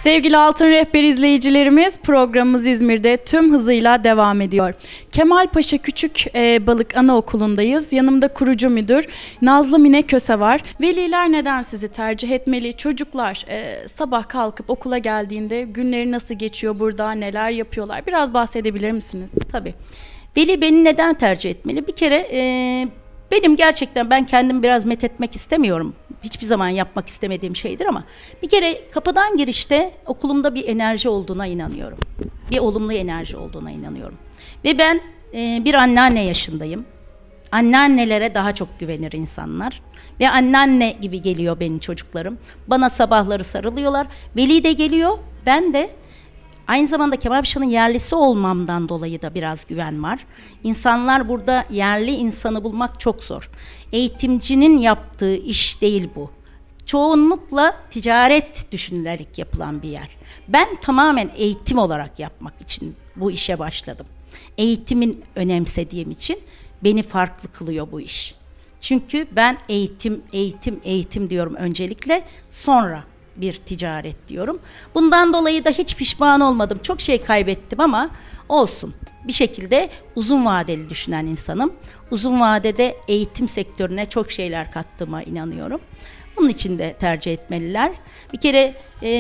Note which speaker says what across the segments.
Speaker 1: Sevgili Altın Rehber izleyicilerimiz, programımız İzmir'de tüm hızıyla devam ediyor. Kemalpaşa Küçükbalık Anaokulu'ndayız. Yanımda kurucu müdür Nazlı Mine Köse var. Veliler neden sizi tercih etmeli? Çocuklar sabah kalkıp okula geldiğinde günleri nasıl geçiyor burada, neler yapıyorlar? Biraz bahsedebilir misiniz?
Speaker 2: Tabii. Veli beni neden tercih etmeli? Bir kere benim gerçekten ben kendimi biraz methetmek istemiyorum. Hiçbir zaman yapmak istemediğim şeydir ama bir kere kapıdan girişte okulumda bir enerji olduğuna inanıyorum. Bir olumlu enerji olduğuna inanıyorum. Ve ben bir anneanne yaşındayım. Anneannelere daha çok güvenir insanlar. Ve anneanne gibi geliyor benim çocuklarım. Bana sabahları sarılıyorlar. Veli de geliyor. Ben de aynı zamanda Kemalpaşa'nın yerlisi olmamdan dolayı da biraz güven var. İnsanlar burada yerli insanı bulmak çok zor. Eğitimcinin yaptığı iş değil bu. Çoğunlukla ticaret düşünülerek yapılan bir yer. Ben tamamen eğitim olarak yapmak için bu işe başladım. Eğitimin önemsediğim için beni farklı kılıyor bu iş. Çünkü ben eğitim diyorum öncelikle, sonra bir ticaret diyorum. Bundan dolayı da hiç pişman olmadım. Çok şey kaybettim ama olsun. Bir şekilde uzun vadeli düşünen insanım. Uzun vadede eğitim sektörüne çok şeyler kattığıma inanıyorum. Bunun için de tercih etmeliler. Bir kere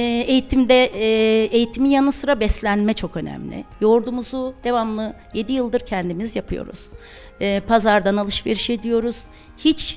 Speaker 2: eğitimin yanı sıra beslenme çok önemli. Yoğurdumuzu devamlı 7 yıldır kendimiz yapıyoruz. Pazardan alışveriş ediyoruz. Hiç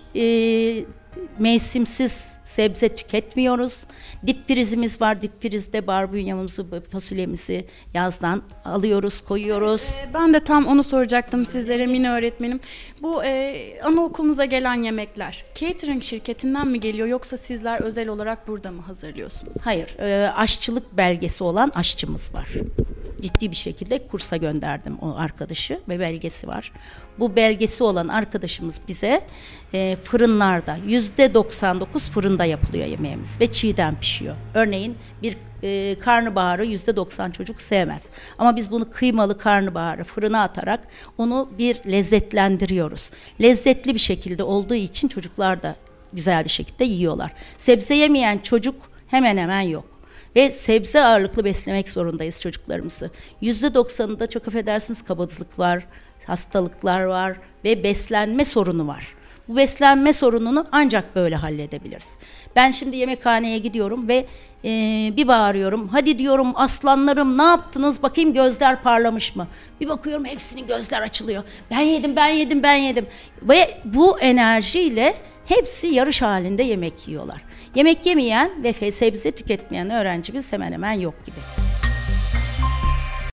Speaker 2: mevsimsiz sebze tüketmiyoruz. Dip frizimiz var. Dip frizde barbunyamızı, fasulyemizi yazdan alıyoruz, koyuyoruz.
Speaker 1: Ben de tam onu soracaktım sizlere Mine öğretmenim. Bu anaokulumuza gelen yemekler catering şirketinden mi geliyor yoksa sizler özel olarak burada mı hazırlıyorsunuz?
Speaker 2: Hayır, aşçılık belgesi olan aşçımız var. Ciddi bir şekilde kursa gönderdim o arkadaşı ve belgesi var. Bu belgesi olan arkadaşımız bize fırınlarda %99 fırında yapılıyor yemeğimiz ve çiğden pişiyor. Örneğin bir karnabaharı %90 çocuk sevmez. Ama biz bunu kıymalı karnabaharı fırına atarak onu bir lezzetlendiriyoruz. Lezzetli bir şekilde olduğu için çocuklar da güzel bir şekilde yiyorlar. Sebze yemeyen çocuk hemen hemen yok. Ve sebze ağırlıklı beslemek zorundayız çocuklarımızı. %90'ında çok affedersiniz kabızlık var, hastalıklar var ve beslenme sorunu var. Bu beslenme sorununu ancak böyle halledebiliriz. Ben şimdi yemekhaneye gidiyorum ve bir bağırıyorum. Hadi diyorum aslanlarım ne yaptınız bakayım gözler parlamış mı? Bir bakıyorum hepsinin gözler açılıyor. Ben yedim. Ve bu enerjiyle hepsi yarış halinde yemek yiyorlar. Yemek yemeyen ve sebze tüketmeyen öğrencimiz hemen hemen yok gibi.